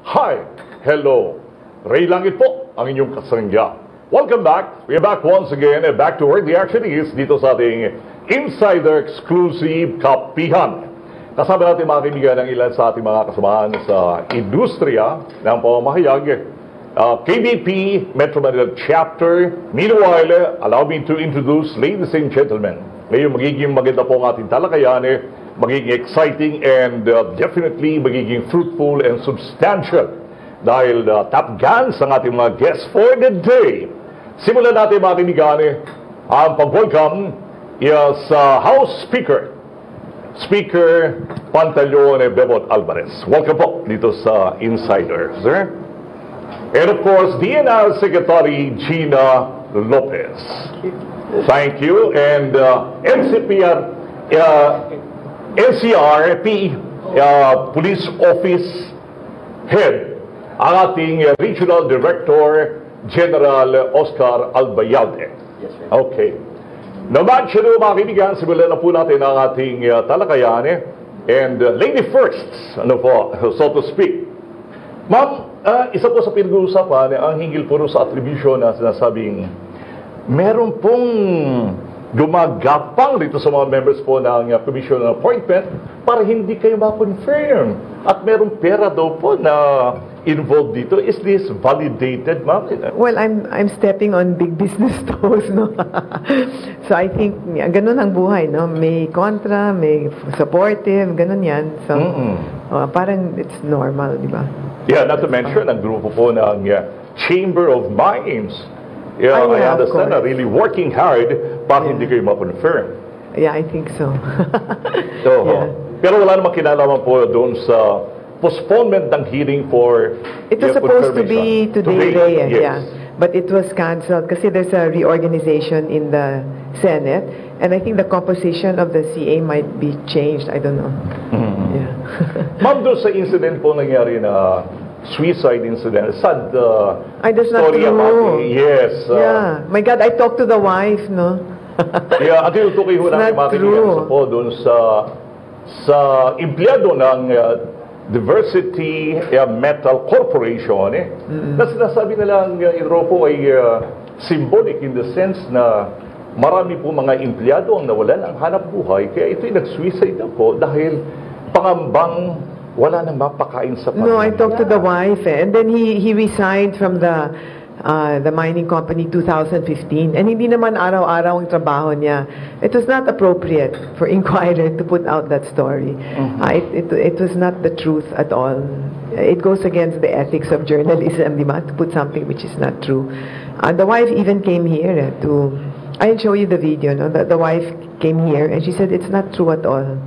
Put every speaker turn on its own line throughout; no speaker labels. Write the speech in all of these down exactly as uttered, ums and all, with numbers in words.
Hi! Hello! Ray Langit po ang inyong kasangga. Welcome back. We are back once again and back to where the action is dito sa ating Insider Exclusive Kapihan. Kasama natin mga kaibigan ng ilan sa ating mga kasamahan sa industriya ng pamamahayag. Uh, K B P Metro Manila Chapter. Meanwhile, allow me to introduce, ladies and gentlemen, ngayon magiging maganda po ang ating talakayan, eh, magiging exciting and uh, definitely magiging fruitful and substantial dahil uh, top guns ang ating mga guests for the day. Simulan natin mga kaibigan, eh, ang pag-welcome is uh, House Speaker, Speaker Pantaleon Bebot Alvarez. Welcome po dito sa Insider, sir. And of course, D N R Secretary Gina Lopez. Thank you. And uh, N C P R, uh, N C R P uh, Police Office Head, ang ating uh, Regional Director General Oscar Albayalde.
Yes, sir.
Okay. Naman siya mga kaibigan, simulan na po natin ang ating uh, talakayan. Eh? And uh, lady first, ano po, so to speak. Ma'am, uh, isa po sa pinag-uusapan, eh, ang hinggil po sa attribution na sinasabing meron pong gumagapang dito sa mga members po ng uh, Commission on Appointment para hindi kayo ma-confirm. At merong pera daw po na involved dito. Is this validated, ma'am?
Well, I'm I'm stepping on big business toes, no? So I think, ganun ang buhay, no? May kontra, may supportive, ganun yan. So, mm -mm. Uh, parang it's normal, di ba?
Yeah, not to mention, ang grupo po ng uh, Chamber of Mines. Yeah,
oh, yeah,
I understand na
course.
really working hard para yeah. hindi kayo ma-confirm.
Yeah, I think so.
So,
yeah.
Pero wala namang kinalaman po doon sa postponement ng hearing for
it was
uh,
supposed to be today,
today
yes.
yeah.
But it was cancelled kasi there's a reorganization in the Senate, and I think the composition of the C A might be changed. I don't know. Mm-hmm. Yeah.
Ma'am, doon sa incident po nangyari na suicide incident, sad uh,
Ay, that's not
story
true.
about it. Yes. Uh,
yeah. My God, I talked to the wife, no?
Yeah, at tinutukoy ho natin mga kaibigan po doon sa sa empleyado ng uh, Diversity uh, Metal Corporation, eh, mm-hmm. na sinasabi nilang uh, ito po ay uh, symbolic in the sense na marami po mga empleyado ang nawalan ng hanap buhay, kaya ito'y nag-suicide na po dahil pangambang wala nang mapakain sa pamilya.
No, I talked to the wife, eh, and then he he resigned from the uh, the mining company two thousand fifteen, and hindi naman araw-araw ang trabaho niya. It was not appropriate for Inquirer to put out that story. Mm-hmm. uh, it, it it was not the truth at all. It goes against the ethics of journalism, di ba, to put something which is not true. Uh, the wife even came here eh, to. I'll show you the video. No, the, the wife came here and she said it's not true at all.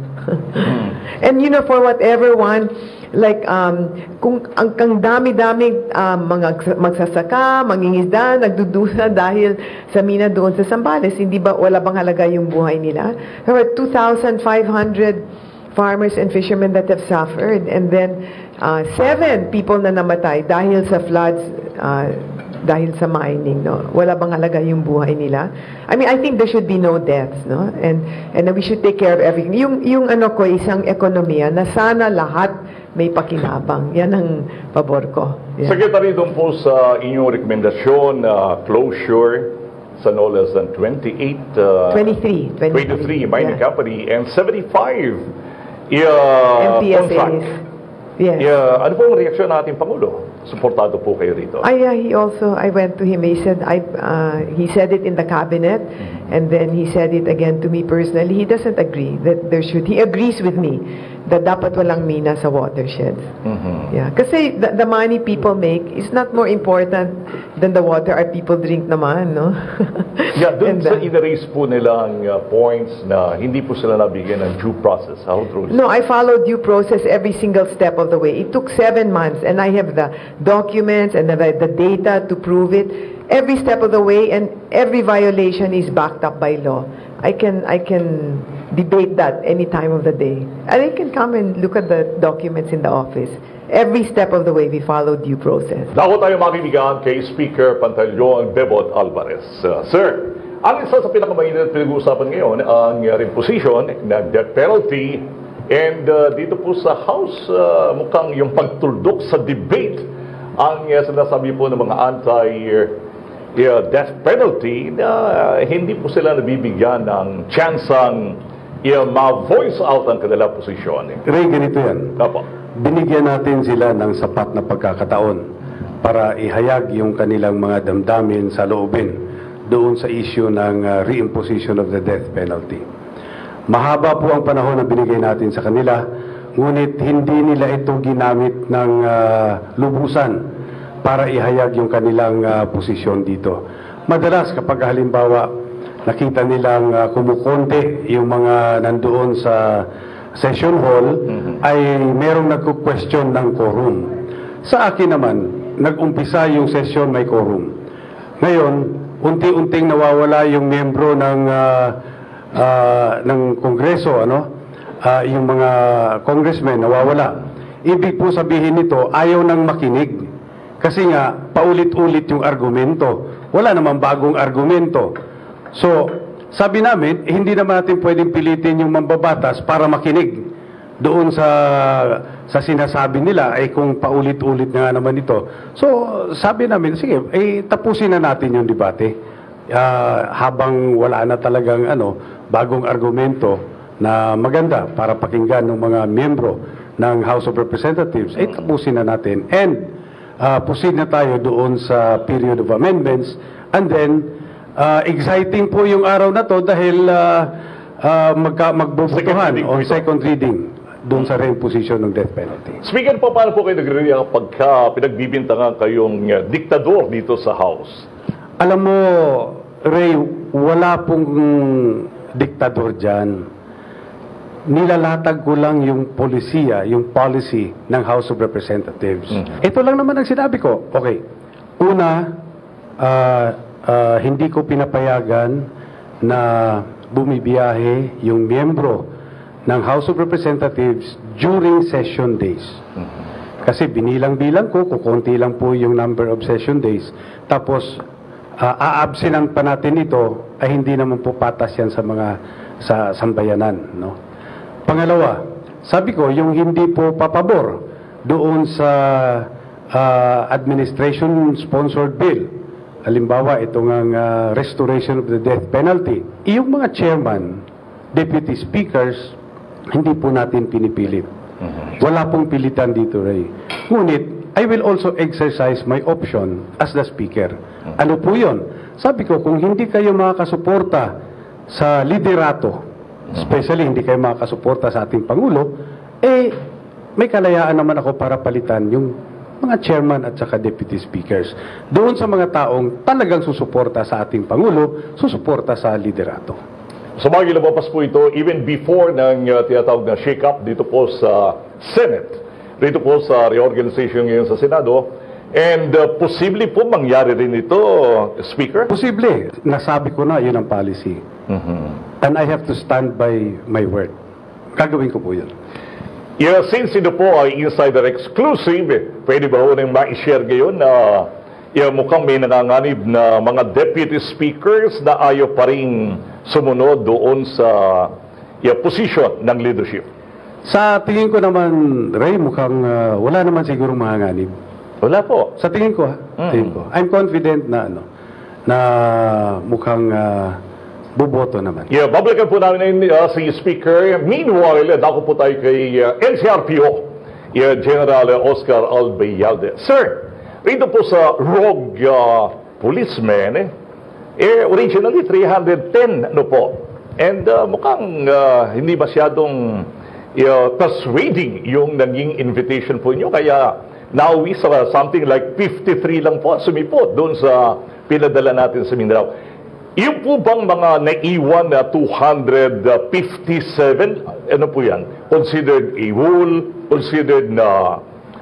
And you know, for whatever one, like um, kung ang kang dami-dami um, mga magsasaka, mangingisda, nagdudusa dahil sa mina doon sa Zambales, hindi ba wala bang halaga yung buhay nila? There were two thousand five hundred farmers and fishermen that have suffered, and then uh, seven people na namatay dahil sa floods, uh, dahil sa mining, no? Wala bang halaga yung buhay nila? I mean, I think there should be no deaths, no? And and we should take care of everything. Yung yung ano ko, isang ekonomiya na sana lahat may pakinabang. Yan ang pabor ko. Yeah.
Secretary, doon po sa inyong rekomendasyon, uh, closure sa no less than twenty-eight, uh,
twenty-three,
twenty-three mining
yeah.
company and seventy-five uh,
M P S As.
contract.
Yes.
Yeah, ano po ang reaksyon ng ating Pangulo? Suportado po kayo rito.
I, uh, he also, I went to him, he said, I, uh, he said it in the cabinet, mm-hmm. and then he said it again to me personally. He doesn't agree that there should, he agrees with me that dapat walang mina sa watersheds. Mm-hmm. Yeah, kasi the, the money people make is not more important than the water our people drink naman, no?
Yeah, doon
and,
sa
uh,
in-raise po nilang uh, points na hindi po sila nabigyan ng due process. How true is
No, I followed due process every single step of the way. It took seven months, and I have the documents and the, the data to prove it every step of the way, and every violation is backed up by law. I can I can debate that any time of the day, and I can come and look at the documents in the office. Every step of the way we follow due process.
Dako tayo makikigan kay Speaker Pantaleon Bebot Alvarez. Uh, sir, ang isa sa pinakamainit pinag-uusapan ngayon ang uh, reposition ng death penalty And uh, dito po sa House, uh, mukhang yung pagtuldok sa debate ang uh, sinasabi po ng mga anti-death penalty na uh, hindi po sila nabibigyan ng tsansang uh, ma-voice out ang kanilang posisyon.
Ray, ganito yan.
Apo.
Binigyan natin sila ng sapat na pagkakataon para ihayag yung kanilang mga damdamin sa loobin doon sa issue ng uh, reimposition of the death penalty. Mahaba po ang panahon na binigay natin sa kanila, ngunit hindi nila ito ginamit ng uh, lubusan para ihayag yung kanilang uh, posisyon dito. Madalas kapag halimbawa nakita nilang uh, kumukonte yung mga nandoon sa session hall, mm-hmm. ay merong nagko-question ng quorum. Sa akin naman, nag-umpisa yung session may quorum. Ngayon, unti-unting nawawala yung miyembro ng uh, uh, ng Kongreso, ano? Uh, yung mga congressmen nawawala. Ibig po sabihin nito, ayaw nang makinig. Kasi nga, paulit-ulit yung argumento. Wala namang bagong argumento. So, sabi namin, eh, hindi naman natin pwedeng pilitin yung mambabatas para makinig doon sa sa sinasabi nila ay eh, kung paulit-ulit nga naman ito. So, sabi namin, sige, eh, tapusin na natin yung debate. Uh, habang wala na talagang ano, bagong argumento na maganda para pakinggan ng mga miyembro ng House of Representatives, eh, tapusin na natin. And, uh, proceed na tayo doon sa period of amendments. And then, uh, exciting po yung araw na to dahil uh, uh, magka, magbubutuhan on second reading doon sa reimposition ng death penalty.
Speaker po, paano po kayo nagre-react pagka pinagbibintangan kayong uh, diktador dito sa House?
Alam mo, Ray, wala pong diktador dyan. Nilalatag ko lang yung polisiya, yung policy ng House of Representatives. Mm-hmm. Ito lang naman ang sinabi ko. Okay, una, uh, uh, hindi ko pinapayagan na bumibiyahe yung miyembro ng House of Representatives during session days. Mm-hmm. Kasi binilang-bilang ko, kukunti lang po yung number of session days. Tapos, uh, aabsinan pa natin ito, ay hindi naman po patas yan sa mga sa sambayanan. No? Pangalawa, sabi ko, yung hindi po papabor doon sa uh, administration-sponsored bill, halimbawa, itong uh, restoration of the death penalty, yung mga chairman, deputy speakers, hindi po natin pinipilit. Wala pong pilitan dito, Ray. Ngunit, I will also exercise my option as the speaker. Ano po yun? Sabi ko, kung hindi kayo makakasuporta sa liderato, especially hindi kayo makakasuporta sa ating Pangulo, eh, may kalayaan naman ako para palitan yung mga chairman at saka deputy speakers. Doon sa mga taong talagang susuporta sa ating Pangulo, susuporta sa liderato.
Sa mga lumabas po ito, even before ng uh, tinatawag na shake-up dito po sa Senate, dito po sa reorganization ngayon sa Senado, and uh, posible po mangyari rin ito, Speaker?
Posible. Nasabi ko na, yun ang policy. Mm-hmm. And I have to stand by my word. Gagawin ko po yun.
Yeah, since ito po ay insider exclusive, pwede ba ho nang ma-share ngayon na uh, yeah, mukhang may nanganganib na mga deputy speakers na ayaw pa rin sumunod doon sa yeah, position ng leadership?
Sa tingin ko naman, Ray, mukhang uh, wala naman siguro manganganib.
Wala po.
Sa tingin ko, ha? Mm. Tingin ko. I'm confident na ano, na mukhang uh, boboto naman.
Yeah, babalikan po namin uh, si Speaker. Meanwhile, dako po tayo kay uh, N C R P O, yeah, General Oscar Albayalde. Sir, rito po sa rogue uh, policeman, eh, eh, originally three hundred ten, ano po. And uh, mukhang uh, hindi masyadong uh, persuading yung naging invitation po nyo. Kaya nauwi sa something like fifty-three lang po sumipot doon sa pinadala natin sa Mindanao. Yung po bang mga naiwan na two hundred fifty-seven, ano po yan? Considered a whole, considered na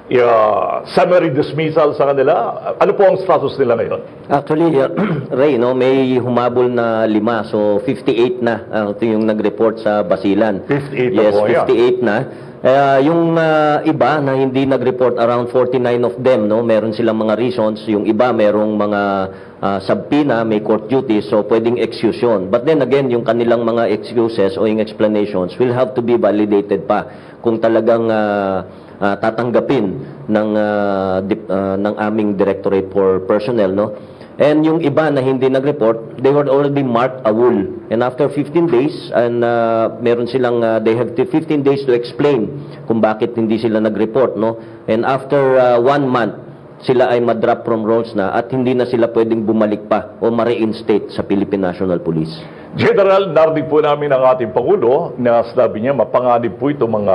uh, summary dismissal sa kanila? Ano po ang status nila ngayon?
Actually, uh, Ray, no, may humabol na lima. So, fifty-eight na. Uh, ito yung nag-report sa Basilan.
fifty-eight
yes,
na po,
fifty-eight
yeah.
na. Eh, yung ah, iba na hindi nag-report, around forty-nine of them, no, meron silang mga reasons. Yung iba merong mga ah, subpoena, may court duties, so pwedeng excuse yun. But then again, yung kanilang mga excuses o yung explanations will have to be validated pa kung talagang ah, ah, tatanggapin ng ah, dip- ah, ng aming Directorate for Personnel, no. And yung iba na hindi nag-report, they were already marked awol. And after fifteen days, and uh, meron silang, uh, they have fifteen days to explain kung bakit hindi sila nag-report, no? And after uh, one month, sila ay ma-drop from roles na at hindi na sila pwedeng bumalik pa o ma-reinstate sa Philippine National Police.
General, narinig po namin ang ating Pangulo na sabi niya mapanganib po itong mga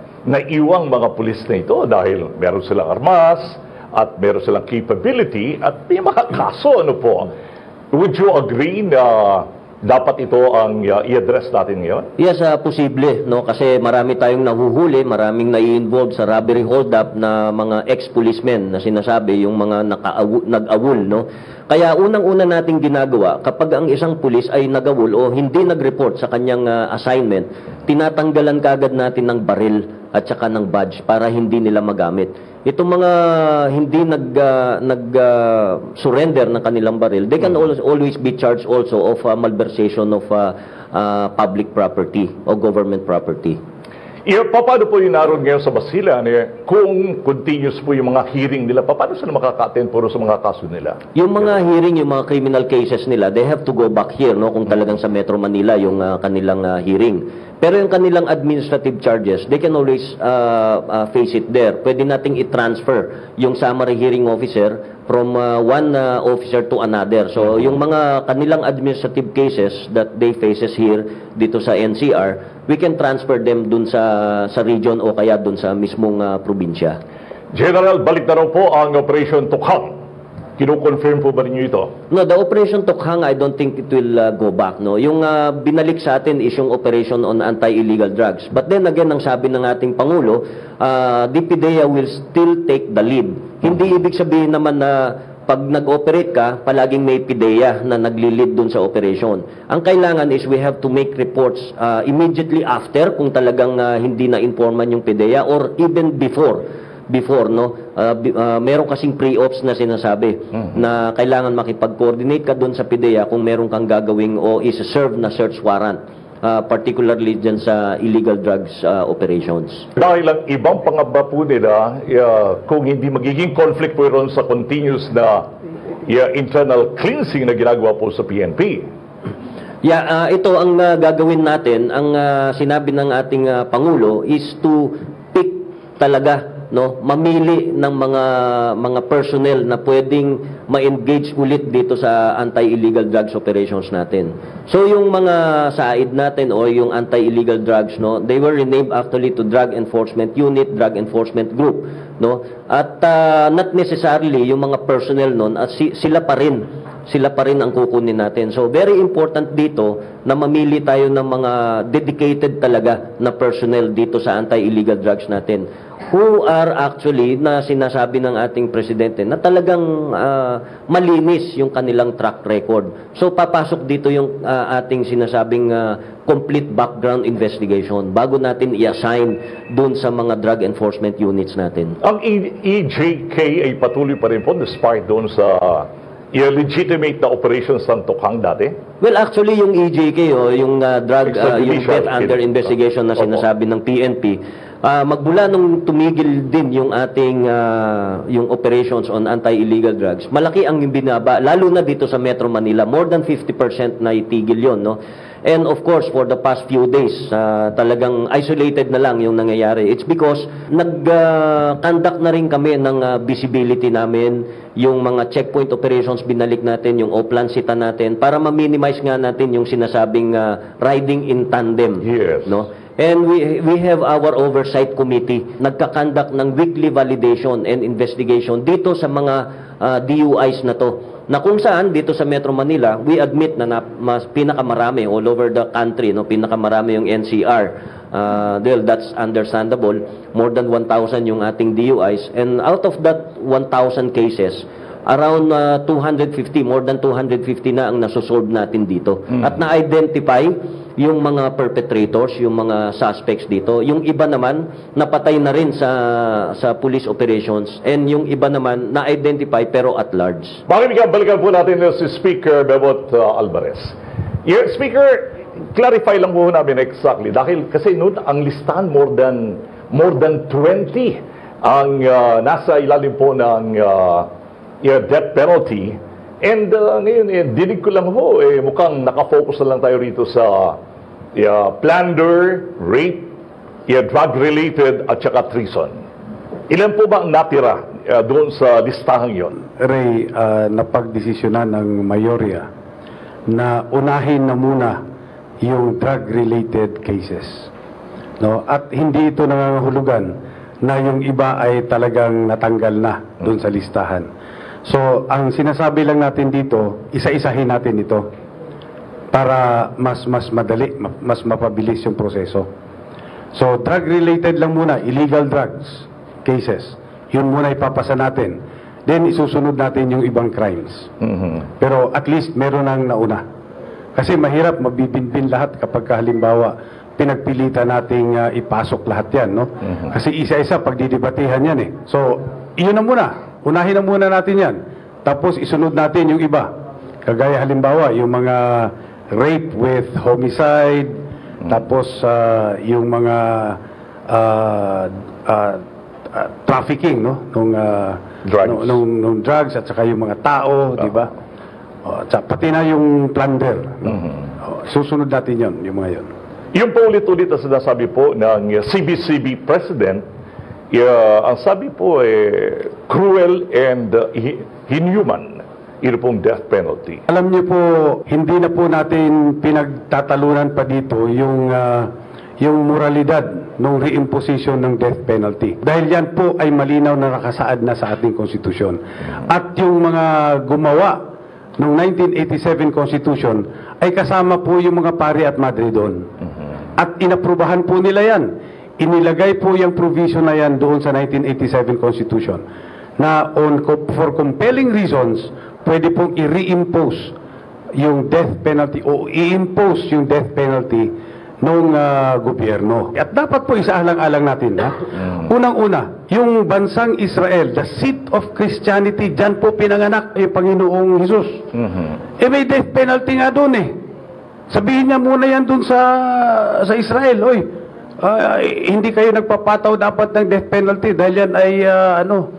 naiwang mga pulis na ito dahil meron silang armas at meron silang capability at may mga kaso. Ano po? Would you agree na dapat ito ang uh, i-address natin ngayon?
Yes, uh, posible, no? Kasi marami tayong nahuhuli, maraming nai-involve sa robbery hold-up na mga ex-policemen na sinasabi, yung mga naka-awu- nag-awol, no? Kaya unang-una nating ginagawa, kapag ang isang pulis ay nag-awol o hindi nag-report sa kanyang uh, assignment, tinatanggalan kagad natin ng baril at saka ng badge para hindi nila magamit. Itong mga hindi nag uh, nag uh, surrender ng kanilang baril, they can always, always be charged also of uh, malversation of uh, uh, public property o government property.
Yeah, paano po yung naroon ngayon sa Basilan eh, kung continuous po yung mga hearing nila, paano sila makaka-attend puro sa mga kaso nila?
Yung mga hearing, yung mga criminal cases nila, they have to go back here, no, kung talagang sa Metro Manila yung uh, kanilang uh, hearing. Pero yung kanilang administrative charges, they can always uh, uh, face it there. Pwede nating i-transfer yung summary hearing officer from uh, one uh, officer to another. So yung mga kanilang administrative cases that they faces here dito sa N C R, we can transfer them dun sa sa region o kaya dun sa mismong uh, probinsya.
General, balik na raw po ang Operation Tukhang. Kino-confirm po ba ninyo ito?
No, the Operation Tukhang, I don't think it will uh, go back. No, yung uh, binalik sa atin is yung operation on anti-illegal drugs. But then again, ang sabi ng ating Pangulo, uh, D P D E A will still take the lead. Hindi ibig sabihin naman na pag nag-operate ka, palaging may P D E A na nagli-lead dun sa operation. Ang kailangan is we have to make reports uh, immediately after kung talagang uh, hindi na-informan yung P D E A or even before. Before, no? Uh, uh, meron kasing pre-ops na sinasabi mm-hmm. na kailangan makipag-coordinate ka doon sa P D E A kung meron kang gagawing o is-serve na search warrant, uh, particularly dyan sa illegal drugs uh, operations. Dahil
ang ibang pangamba po nila, uh, kung hindi magiging conflict po ron sa continuous na uh, internal cleansing na ginagawa po sa P N P.
Yeah, uh, ito ang uh, gagawin natin. Ang uh, sinabi ng ating uh, Pangulo is to pick talaga, no, mamili ng mga mga personnel na pwedeng ma-engage ulit dito sa anti-illegal drugs operations natin. So yung mga said natin o yung anti-illegal drugs, no, they were renamed actually to Drug Enforcement Unit, Drug Enforcement Group, no. At uh, not necessarily yung mga personnel noon, at si, sila pa rin sila pa rin ang kukunin natin. So very important dito na mamili tayo ng mga dedicated talaga na personnel dito sa anti-illegal drugs natin, who are actually, na sinasabi ng ating presidente, na talagang uh, malinis yung kanilang track record. So papasok dito yung uh, ating sinasabing uh, complete background investigation bago natin i-assign dun sa mga drug enforcement units natin.
Ang E J K ay patuloy pa rin po despite doon sa illegitimate na operations ng Tukhang dati?
Well, actually, yung E J K, o yung uh, drug, uh, yung death under investigation na sinasabi ng P N P, uh, magmula nung tumigil din yung ating uh, yung operations on anti-illegal drugs, malaki ang binaba, lalo na dito sa Metro Manila. More than fifty percent na itigil yun, no? And of course, for the past few days, uh, talagang isolated na lang yung nangyayari. It's because nag-conduct uh, na rin kami ng uh, visibility namin, yung mga checkpoint operations binalik natin, yung O-plan sita natin, para ma-minimize nga natin yung sinasabing uh, riding in tandem.
Yes.
No? And we we have our oversight committee, nagka-conduct ng weekly validation and investigation dito sa mga uh, D U Is na to. Na kung saan dito sa Metro Manila, we admit na, na mas pinakamarami all over the country, no, pinakamarami yung N C R. Uh, well, that's understandable. More than one thousand yung ating D U Is, and out of that one thousand cases, around uh, two hundred fifty, more than two hundred fifty na ang nasosolve natin dito. At na-identify yung mga perpetrators, yung mga suspects dito. Yung iba naman, napatay na rin sa sa police operations. And yung iba naman, na-identify pero at large.
Bakit balikan po natin si Speaker Bebot uh, Alvarez. Yeah, Speaker, clarify lang po namin exactly. Dahil kasi noon, ang listahan more than more than twenty ang uh, nasa ilalim po ng uh, yeah, death penalty. And uh, ngayon, eh, dinig ko lang ho, eh, mukhang nakafocus na lang tayo rito sa yeah, plunder, rape, yeah, drug-related at saka treason. Ilan po ba ang natira uh, doon sa listahang yon?
Ray, uh, napagdesisyonan ng mayorya na unahin na muna yung drug-related cases. No? At hindi ito nangangahulugan na yung iba ay talagang natanggal na doon sa listahan. So, ang sinasabi lang natin dito, isa-isahin natin ito para mas mas madali, mas mapabilis yung proseso. So, drug-related lang muna, illegal drugs cases. Yun muna ipapasa natin. Then, isusunod natin yung ibang crimes.
Mm-hmm.
Pero at least meron nang nauna. Kasi mahirap, mabibinbin lahat kapag halimbawa pinagpilitan nating uh, ipasok lahat yan, no?
Mm-hmm.
Kasi isa-isa pagdidebatehan yan eh. So, iyon na muna. Unahin na muna natin yan. Tapos isunod natin yung iba. Kagaya halimbawa, yung mga rape with homicide, mm-hmm. tapos uh, yung mga uh, uh, uh, trafficking, no? Nung, uh,
drugs.
Nung, nung, nung drugs at saka yung mga tao, uh-huh. di ba? O, at pati na yung plunder. No?
Mm-hmm.
O, susunod natin yon, yung mga yon.
Yung po ulit-ulit na sinasabi po ng C B C B President, uh, ang sabi po eh, cruel and uh, inhuman, ito pong death penalty.
Alam niyo po, hindi na po natin pinagtatalunan pa dito yung, uh, yung moralidad ng reimposition ng death penalty. Dahil yan po ay malinaw na nakasaad na sa ating konstitusyon. At yung mga gumawa ng nineteen eighty-seven Constitution ay kasama po yung mga pari at madre doon. At inaprubahan po nila yan. Inilagay po yung provision na yan doon sa nineteen eighty-seven Constitution na on, for compelling reasons, pwede pong i-reimpose yung death penalty o i-impose yung death penalty ng uh, gobyerno. At dapat po isaalang-alang natin, ha? Unang-una, yung bansang Israel, the seat of Christianity, dyan po pinanganak yung Panginoong Jesus.
Mm-hmm.
Eh may death penalty nga doon eh. Sabihin niya muna yan doon sa sa Israel, oy, uh, hindi kayo nagpapataw dapat ng death penalty dahil yan ay uh, ano,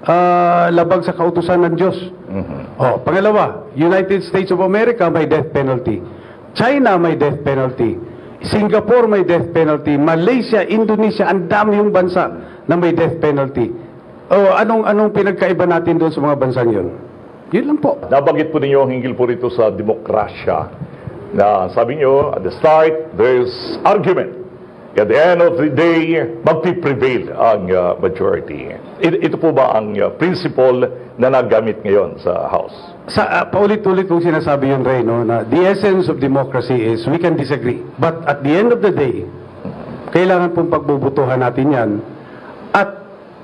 uh, labag sa kautusan ng Diyos.
Mm-hmm.
Oh, pangalawa, United States of America may death penalty. China may death penalty. Singapore may death penalty. Malaysia, Indonesia, ang dami yung bansa na may death penalty. Oh, anong anong pinagkaiba natin doon sa mga bansang yun? Yun lang po.
Nabanggit po ninyo ang hinggil po rito sa demokrasya. Na sabi nyo, at the start, there's argument. At the end of the day, magpiprevail ang uh, majority. Ito, ito po ba ang uh, principle na nagamit ngayon sa House?
Sa uh, paulit-ulit kong sinasabi yun, Ray, no, na the essence of democracy is we can disagree. But at the end of the day, kailangan pong pagbubutuhan natin yan. At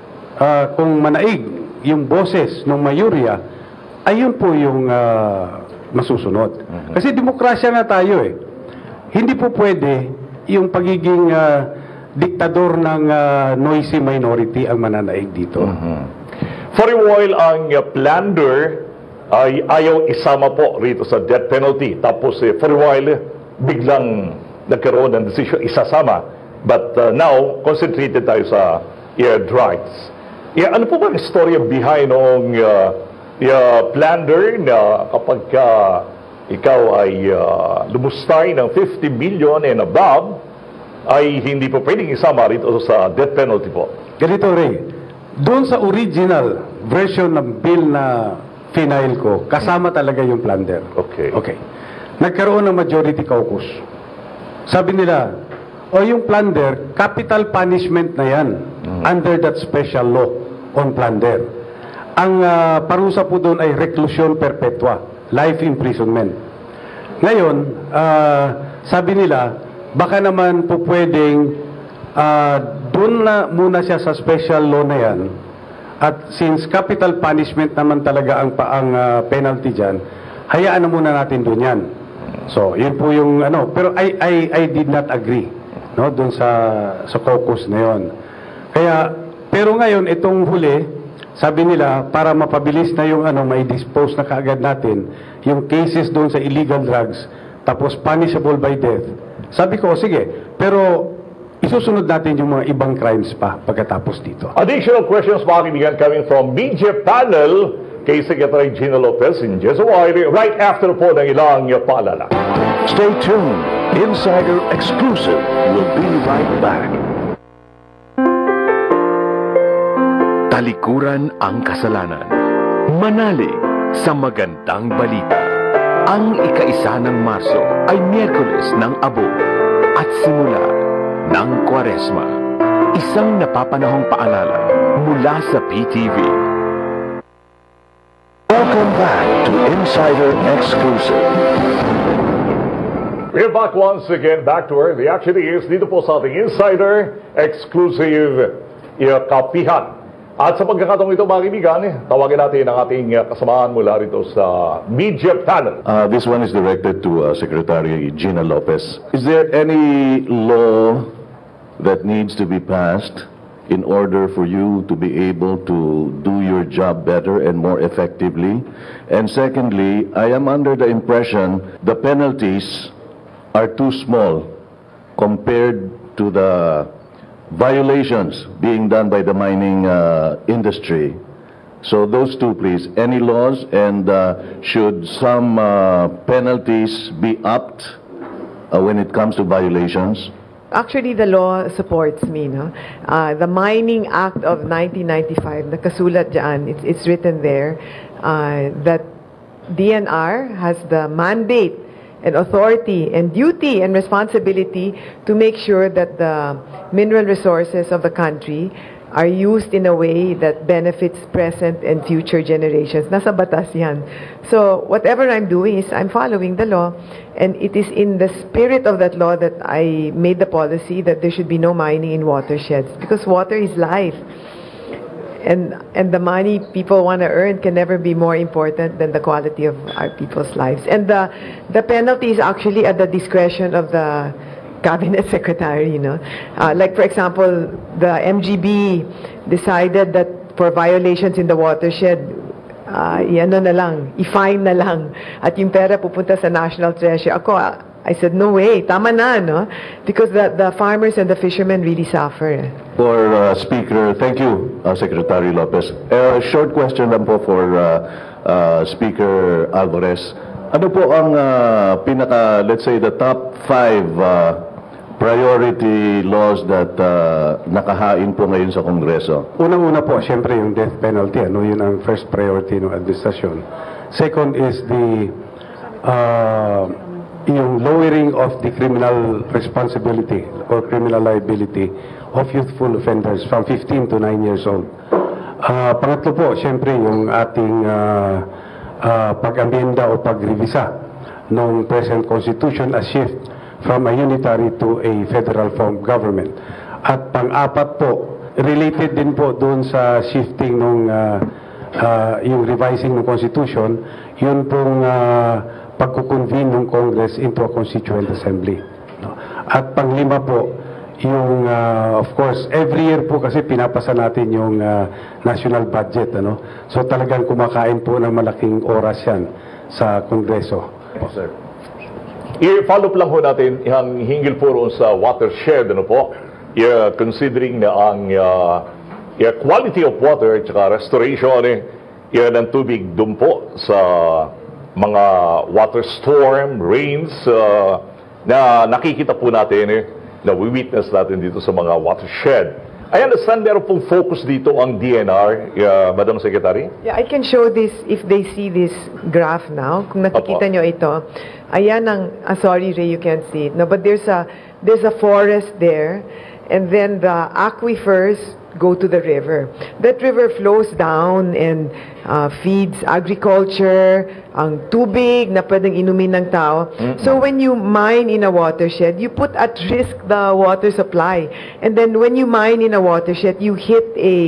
uh, kung manaig yung boses ng mayorya, ayun po yung uh, masusunod. Mm-hmm. Kasi demokrasya nga tayo eh. Hindi po pwede yung pagiging uh, diktador ng uh, noisy minority ang mananaig dito.
Mm-hmm. For a while, ang uh, plunder ay ayaw isama po rito sa death penalty. Tapos eh, for a while, biglang nagkaroon ng decision isasama. But uh, now, concentrated tayo sa yeah, drugs. Yeah, ano po ba ang istorya behind ng uh, yeah, plunder na kapag uh, ikaw ay uh, lumustay ng fifty million and above, ay hindi po pwedeng isama rito sa death penalty po?
Ganito, Ray. Doon sa original version ng bill na final ko, kasama talaga yung plunder.
Okay.
Okay. Nagkaroon ng majority caucus. Sabi nila, o yung plunder, capital punishment na yan mm-hmm. under that special law on plunder. Ang uh, parusa po doon ay reclusion perpetua, life imprisonment. Ngayon, uh, sabi nila, baka naman po pwedeng uh, doon na muna siya sa special law na yan At since capital punishment naman talaga ang, pa- ang ah, penalty dyan, hayaan na muna natin doon yan. So, yun po yung ano. Pero I, I, I did not agree, no, doon sa, sa caucus na yon. Kaya, pero ngayon, itong huli, sabi nila, para mapabilis na yung ano, may dispose na kaagad natin, yung cases doon sa illegal drugs, tapos punishable by death. Sabi ko, sige, pero isusunod natin yung mga ibang crimes pa pagkatapos dito.
Additional questions mga kaibigan coming from B J panel kay Secretary Gina Lopez in just a while, right after po ng ilang paalala.
Stay tuned. Insider Exclusive will be right back. Talikuran ang kasalanan. Manalig sa magandang balita. Ang ikaisa ng Marso ay Miyerkules ng Abo at simula ng Kwaresma. Isang napapanahong paalala mula sa P T V. Welcome back to Insider Exclusive.
We're back once again, back to where the action is dito po sa ating Insider Exclusive uh, kapihan. At sa pagkakataong ito mga kaibigan, tawagin natin ang ating uh, kasamaan mula rito sa B J panel.
Uh, this one is directed to uh, Secretary Gina Lopez. Is there any law that needs to be passed in order for you to be able to do your job better and more effectively? And secondly, I am under the impression the penalties are too small compared to the violations being done by the mining uh, industry. So those two, please. Any laws, and uh, should some uh, penalties be upped uh, when it comes to violations?
Actually, the law supports me, no? Uh, the Mining Act of nineteen ninety-five, nakasulat dyan, it's, it's written there, uh, that D N R has the mandate and authority and duty and responsibility to make sure that the mineral resources of the country are used in a way that benefits present and future generations. Nasa batas yan. So whatever I'm doing is I'm following the law, and it is in the spirit of that law that I made the policy that there should be no mining in watersheds, because water is life. And, and the money people want to earn can never be more important than the quality of our people's lives. And the, the penalty is actually at the discretion of the cabinet secretary, you know. Uh, like, for example, the M G B decided that for violations in the watershed, uh, ano na lang, i-fine na lang. At yung pera pupunta sa National Treasury. Ako, uh, I said, no way, tama na, no? Because the, the farmers and the fishermen really suffer.
For uh, Speaker, thank you, uh, Secretary Lopez. A uh, short question lang po for uh, uh, Speaker Alvarez. Ano po ang uh, pinaka, let's say, the top five uh, priority laws that uh, nakahain po ngayon sa Kongreso?
Unang-una po, siyempre yung death penalty. Ano, yun ang first priority ng administrasyon. Second is the uh, yung lowering of the criminal responsibility or criminal liability of youthful offenders from fifteen to nine years old. Uh, pangatlo po, siyempre, yung ating uh, uh, pag-amenda o pag-revisa ng present constitution as shift from a unitary to a federal form of government. At pang-apat po, related din po doon sa shifting ng uh, uh, yung revising ng constitution, yun pong uh, pagkukonvene ng Congress into a Constituent Assembly. No? At panglima po, yung, uh, of course, every year po kasi pinapasa natin yung uh, national budget. Ano? So talagang kumakain po ng malaking oras yan sa Kongreso.
Oh, sir. I-follow up lang po natin ang hinggil po ron sa watershed, ano po, uh, considering na ang uh, uh, quality of water at saka restoration eh, yan ang tubig doon po sa mga water storm, rains uh, na nakikita po natin eh, na we-witness natin dito sa mga watershed. I understand meron pong focus dito ang D N R, uh, Madam Secretary?
Yeah, I can show this if they see this graph now. Kung nakikita
Opo.
nyo ito, ayan ang, ah, sorry Ray, you can't see it. No, but there's a, there's a forest there, and then the aquifers go to the river. That river flows down and uh, feeds agriculture, ang tubig na pwedeng inumin ng tao. Mm-mm. So when you mine in a watershed, you put at risk the water supply. And then when you mine in a watershed, you hit a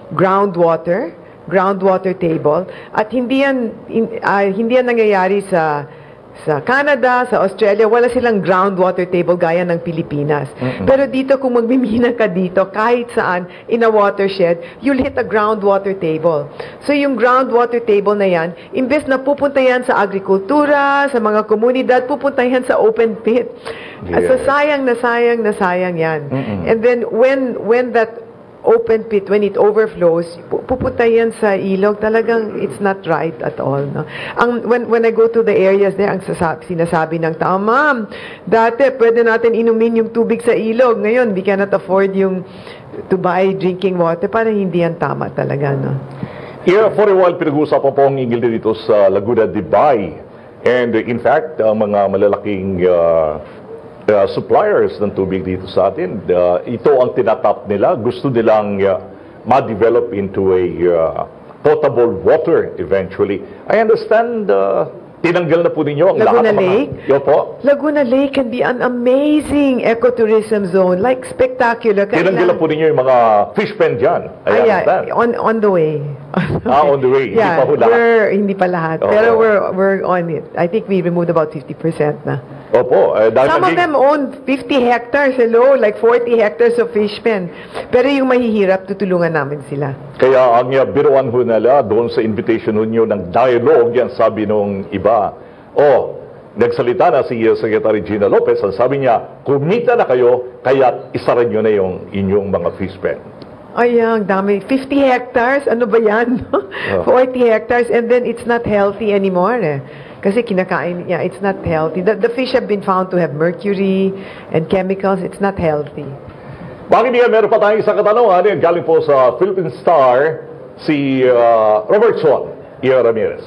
groundwater, groundwater table, at hindi yan, in, uh, hindi yan nangyayari sa sa Canada, sa Australia, wala silang groundwater table gaya ng Pilipinas. Mm-mm. Pero dito, kung magmimina ka dito, kahit saan, in a watershed, you'll hit a groundwater table. So yung groundwater table na yan, imbes na pupunta yan sa agrikultura, sa mga komunidad, pupunta yan sa open pit.
Yeah.
So sayang na sayang na sayang yan. Mm-mm. And then when when that open pit, when it overflows, pupunta yan sa ilog, talagang it's not right at all. No? Ang, when, when I go to the areas there, ang sasab, sinasabi ng tao, ma'am, dati pwede natin inumin yung tubig sa ilog. Ngayon, we cannot afford yung to buy drinking water. Parang hindi yan tama talaga. No?
Yeah, for a while, pinag-uusapan po ang ingil dito sa Laguna de Bay. And uh, in fact, ang mga malalaking uh, Uh, suppliers ng tubig dito sa atin, uh, ito ang tinatap nila. Gusto nilang uh, ma-develop into a uh, potable water eventually. I understand, uh, tinanggal na po ninyo ang
Laguna
lahat ng mga...
Lake?
Yo po.
Laguna Lake can be an amazing ecotourism zone, like spectacular.
Tinanggal na po ninyo yung mga fish pen dyan. I
Ah, yeah,
understand.
on, on the way.
Ah, on the way.
Yeah,
hindi pa ho lahat.
we're, hindi pa lahat.
Oo.
Pero we're, we're on it. I think we removed about fifty percent na.
Opo. Eh, dahil
Some of
naging-
them own fifty hectares, hello, like forty hectares of fish pen. Pero yung mahihirap, tutulungan namin sila.
Kaya ang uh, biruan ho nila doon sa invitation ninyo ng dialogue, yan sabi nung iba. Oh, nagsalita na si uh, Secretary Gina Lopez, ang sabi niya, kumita na kayo, kaya isaran nyo na yung inyong mga fish pen.
Ay, ang dami. fifty hectares? Ano ba yan?
Oh.
forty hectares and then it's not healthy anymore eh. Kasi kinakain niya, it's not healthy. The, the fish have been found to have mercury and chemicals. It's not healthy.
Bakit nga meron pa tayong isang katanungan, yan galing po sa Philippine Star, si uh, Robertson Ia Ramirez.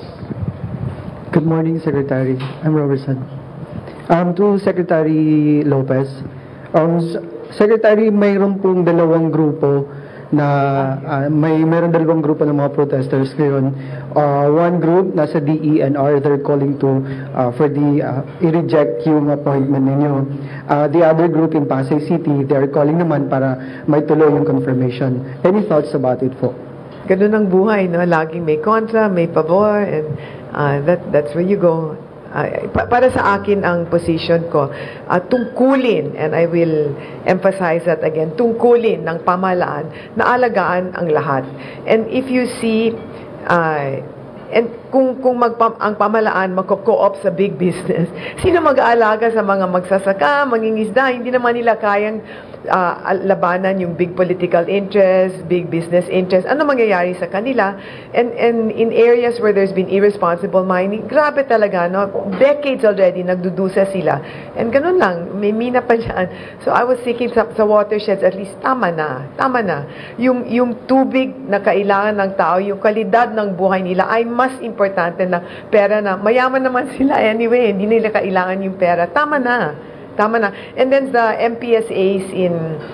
Good morning, Secretary. I'm Robertson. Um, to Secretary Lopez, um, Secretary, mayroon pong dalawang grupo na uh, may meron dalawang grupo ng mga protesters ngayon. Uh, one group nasa D E N R, they're calling to uh, for the uh, i-reject yung appointment ninyo. Uh, the other group in Pasay City, they're calling naman para may tuloy yung confirmation. Any thoughts about it po?
Ganun ang buhay, no? Laging may kontra, may pabor, and uh, that that's where you go. Uh, pa- para sa akin ang position ko, uh, tungkulin, and I will emphasize that again, tungkulin ng pamahalaan na alagaan ang lahat. And if you see, uh, and kung kung magpam, ang pamahalaan magko-co-op sa big business, sino mag-aalaga sa mga magsasaka, mangingisda, hindi naman nila kayang uh, labanan yung big political interest, big business interest. Ano mangyayari sa kanila? And and in areas where there's been irresponsible mining, grabe talaga, no? Decades already nagdudusa sila. And ganun lang, may mina pa dyan. So I was thinking sa, sa watersheds, at least tama na, tama na. Yung yung tubig na kailangan ng tao, yung kalidad ng buhay nila ay mas importante na pera na. Mayaman naman sila anyway, hindi nila kailangan yung pera. Tama na. Tama na. And then the M P S As in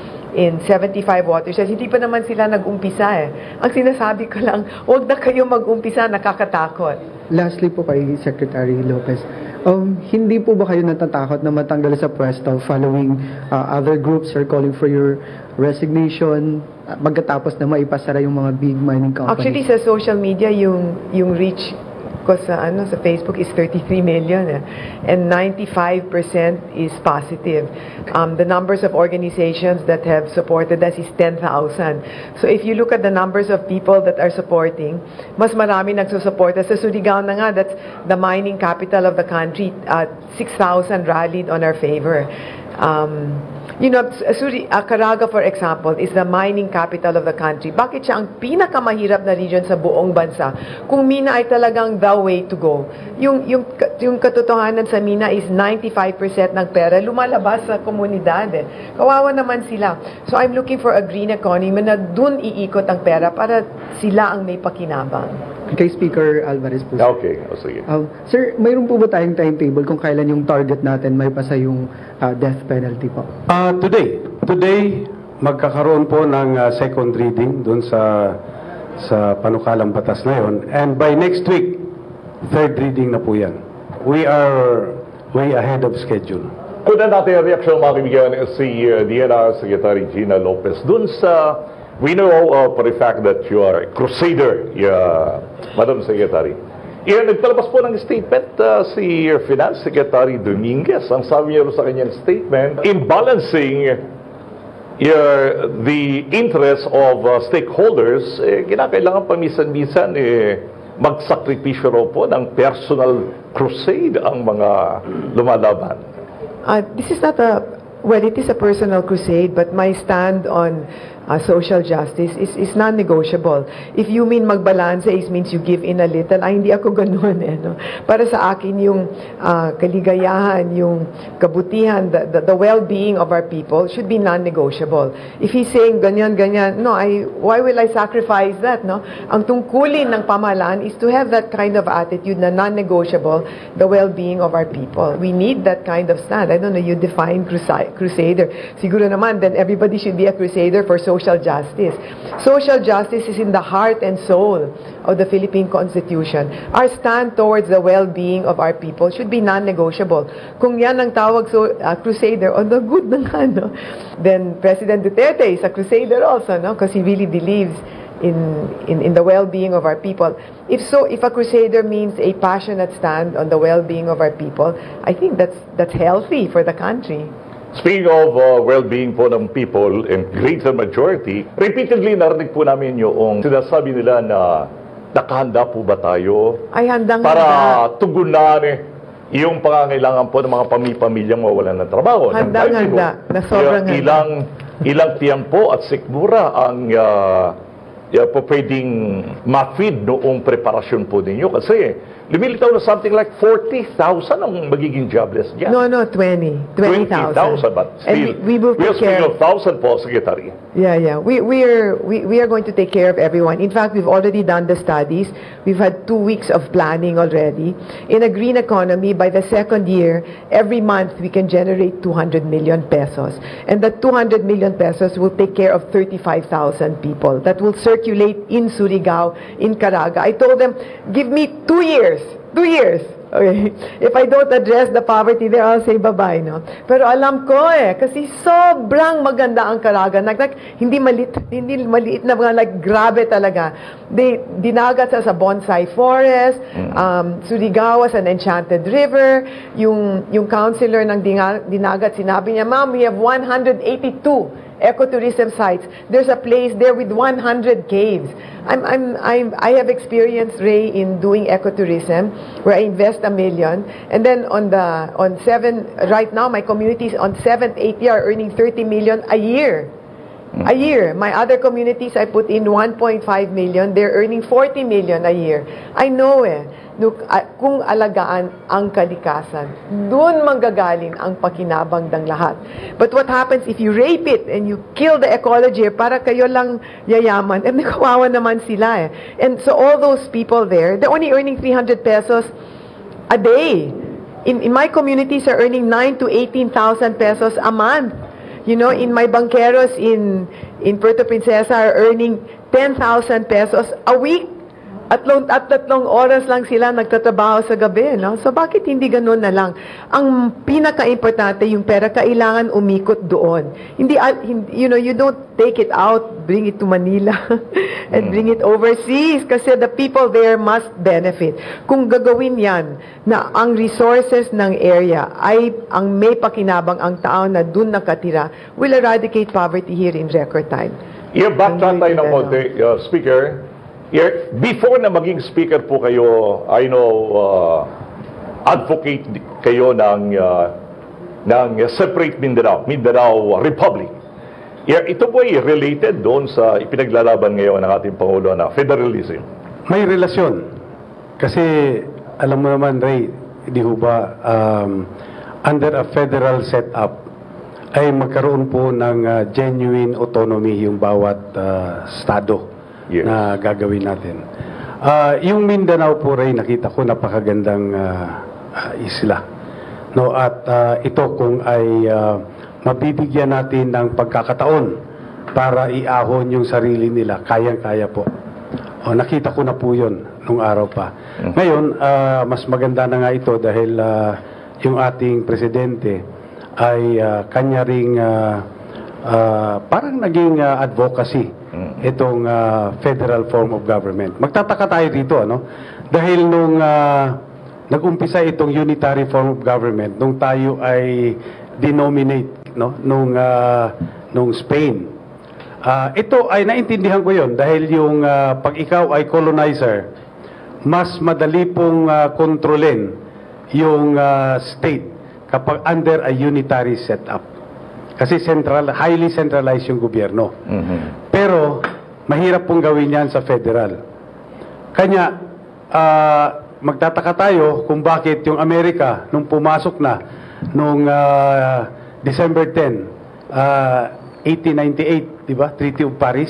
in seventy-five watersheds, hindi pa naman sila nag-umpisa eh. Ang sinasabi ko lang, huwag na kayo mag-umpisa, nakakatakot.
Lastly po kay Secretary Lopez, um, hindi po ba kayo natatakot na matanggal sa pwesto following uh, other groups are calling for your resignation uh, pagkatapos na maipasara yung mga big mining companies?
Actually, sa social media, yung yung reach ko sa ano sa Facebook is thirty-three million eh. And ninety-five percent is positive. Um, the numbers of organizations that have supported us is ten thousand. So if you look at the numbers of people that are supporting, mas marami nagsusuporta. Sa Surigao na nga, that's the mining capital of the country, uh, six thousand rallied on our favor. Um, you know, Suri, uh, Caraga, for example, is the mining capital of the country. Bakit siya ang pinakamahirap na region sa buong bansa? Kung Mina ay talagang the way to go. Yung, yung, yung katotohanan sa Mina is ninety-five percent ng pera lumalabas sa komunidad. Eh. Kawawa naman sila. So I'm looking for a green economy na dun iikot ang pera para sila ang may pakinabang.
Kay Speaker Alvarez po.
Okay, o sige.
Um, sir, mayroon po ba tayong timetable kung kailan yung target natin may pasa yung uh, death penalty po?
Uh, today, today magkakaroon po ng uh, second reading doon sa sa panukalang batas na yon, and by next week third reading na po yan. We are way ahead of schedule.
Kunan natin ang reaksyon mga kaibigan si uh, D N R Secretary Gina Lopez dun sa We know uh, for the fact that you are a crusader, yeah, Madam Secretary. Yan, nagpalabas po ng statement uh, si Finance Secretary Dominguez. Ang sabi niya sa kanyang statement, in balancing your, the interests of uh, stakeholders, eh, kinakailangan pamisan-misan eh, magsakripisyo raw po ng personal crusade ang mga lumalaban.
Uh, this is not a, well, it is a personal crusade, but my stand on uh, social justice is, is non-negotiable. If you mean magbalanse, it means you give in a little. Ay, hindi ako ganun eh. No? Para sa akin, yung uh, kaligayahan, yung kabutihan, the, the, the well-being of our people should be non-negotiable. If he's saying ganyan, ganyan, no, I, why will I sacrifice that? No? Ang tungkulin ng pamahalaan is to have that kind of attitude na non-negotiable, the well-being of our people. We need that kind of stand. I don't know, you define cruci- crusader. Siguro naman, then everybody should be a crusader for social justice. Social justice is in the heart and soul of the Philippine Constitution. Our stand towards the well-being of our people should be non-negotiable. Kung yan ang tawag so, uh, crusader, on the good na nga, no? Then President Duterte is a crusader also, no? Because he really believes in, in, in the well-being of our people. If so, if a crusader means a passionate stand on the well-being of our people, I think that's, that's healthy for the country.
Speaking of uh, well-being po ng people in greater majority, repeatedly narinig po namin yung sinasabi nila na nakahanda po ba tayo
Ay, handang
para
handa.
tugunan eh, yung pangangailangan po ng mga pamipamilyang mawalan ng trabaho.
Handang handa, na sobrang handa.
Ilang, ilang tiempo at sikmura ang uh, uh, po pwedeng ma-feed noong preparasyon po ninyo kasi lumilitaw na something like forty thousand ang magiging jobless dyan.
No, no, twenty. twenty thousand.
But
And
still,
we, we will
we are
take care.
speaking of thousand po, Secretary.
Yeah, yeah. We, we, are, we, we are going to take care of everyone. In fact, we've already done the studies. We've had two weeks of planning already. In a green economy, by the second year, every month we can generate two hundred million pesos. And that two hundred million pesos will take care of thirty-five thousand people that will circulate in Surigao, in Caraga. I told them, give me two years. Two years. Okay. If I don't address the poverty there, I'll say bye-bye, no? Pero alam ko eh, kasi sobrang maganda ang Caraga. Like, like, hindi maliit, hindi maliit na mga, like, grabe talaga. They, dinagat sa sa bonsai forest, um, Surigao was an enchanted river. Yung, yung councilor ng dinagat, sinabi niya, ma'am, we have one hundred eighty-two ecotourism sites. There's a place there with one hundred caves. I'm, I'm, I'm, I have experience, Ray, in doing ecotourism, where I invest a million, and then on the on seven right now, my communities on seventh, eighth year are earning thirty million a year. A year. My other communities, I put in one point five million. They're earning forty million a year. I know eh. Look, uh, kung alagaan ang kalikasan, doon manggagaling ang pakinabang ng lahat. But what happens if you rape it and you kill the ecology para kayo lang yayaman? Eh, kawawa naman sila eh. And so all those people there, they're only earning three hundred pesos a day. In, in my communities are earning nine to eighteen thousand pesos a month. You know, in my banqueros in, in Puerto Princesa are earning ten thousand pesos a week. At, long, at tatlong oras lang sila nagtatrabaho sa gabi, no? So bakit hindi ganun na lang? Ang pinaka-importante, yung pera, kailangan umikot doon. Hindi, hindi, you know, you don't take it out, bring it to Manila, and bring it overseas, kasi the people there must benefit. Kung gagawin yan, na ang resources ng area ay ang may pakinabang ang tao na dun nakatira, will eradicate poverty here in record time.
Yeah, backtrack tayo ng konti, uh, Speaker. Yeah, before na maging speaker po kayo, I know, uh, advocate kayo ng, uh, ng separate Mindanao, Mindanao Republic. Yeah, ito po ay related doon sa ipinaglalaban ngayon ng ating Pangulo na federalism.
May relasyon. Kasi, alam mo naman, Ray, di ho ba, um, under a federal setup, ay magkaroon po ng uh, genuine autonomy yung bawat uh, estado. Yes. Na gagawin natin. Uh, yung Mindanao po, Ray, nakita ko napakagandang uh, uh, isla. No, at uh, ito kung ay uh, mabibigyan natin ng pagkakataon para iahon yung sarili nila, kayang-kaya po. O, nakita ko na po yun nung araw pa. Mm-hmm. Ngayon, uh, mas maganda na nga ito dahil uh, yung ating presidente ay uh, kanya ring uh, uh, parang naging uh, advocacy itong ah, federal form of government. Magtataka tayo dito, ano? Dahil nung ah, nag-umpisa itong unitary form of government, nung tayo ay denominate, no? Nung, ah, nung Spain. Ah, ito ay naintindihan ko yon dahil yung ah, pag ikaw ay colonizer, mas madali pong ah, kontrolin yung ah, state kapag under a unitary setup. Kasi central, highly centralized yung gobyerno. Pero mahirap pong gawin yan sa federal. Kanya, ah, magtataka tayo kung bakit yung Amerika, nung pumasok na, nung ah, December tenth, ah, eighteen ninety-eight, di ba? Treaty of Paris.